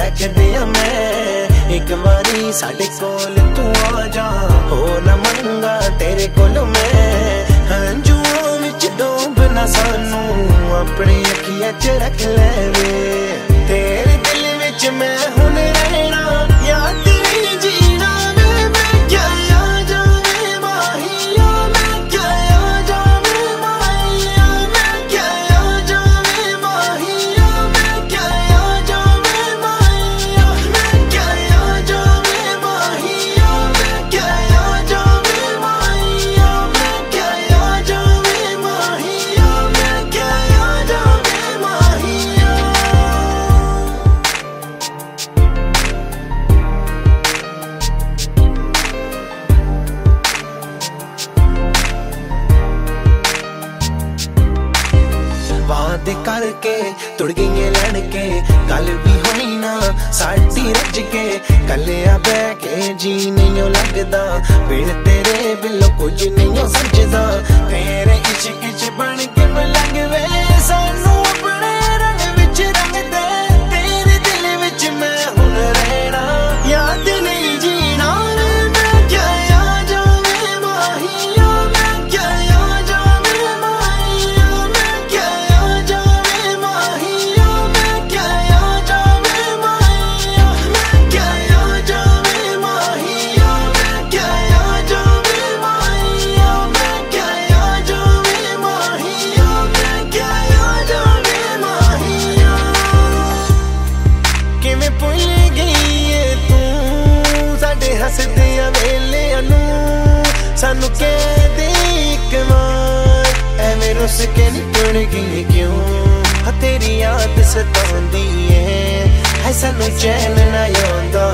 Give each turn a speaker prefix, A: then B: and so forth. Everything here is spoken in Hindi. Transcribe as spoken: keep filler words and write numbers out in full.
A: बैठदे मैं एक बारी साडे कोल तू आ जा, हो ना मंगा तेरे कोल मैं। हंजुआं विच डोबना सानू अपनी अखियां च रख ले वे, तेरे दिल विच मैं हुण रहना या तेरी जीना वे। मैं क्या आ जावे माहिया, मैं क्या आ जावे माहिया, मैं क्या आ जावे माहिया, मैं क्या आ जावे माहिया, मैं क्या आ जावे माहिया, मैं क्या आ जावे माहिया, मैं क्या आ जावे माहिया, मैं क्या आ जावे माहिया। वादे करके तुड़ गई लड़ के, गल भी होई ना साडी रज के। कलिया बह के जी नहीं लगदा, बिन तेरे बिलो कुछ नहीं सजदा। तेरे इश्क च बन के मलंग वे सानू अपने रंग विच रंग दे, तेरे दिल विच मैं हुण रहना याद नहीं जीना। मैं क्या आ जावे माहिया, मैं क्या आ जावे माहिया, मैं क्या आ जावे माहिया, मैं क्या आ जावे माहिया, मैं क्या आ जावे माहिया, मैं क्या आ जावे माहिया, मैं क्या आ जावे माहिया, मैं क्या आ जावे माहिया। किवें भुल गई है तू साडे हसदियां वेलियां नू, सानू कह दे इक बार एवें रुस के निकल गई क्यों। हाँ तेरी याद सताउंदी है, है सानू चैन ना आउंदा।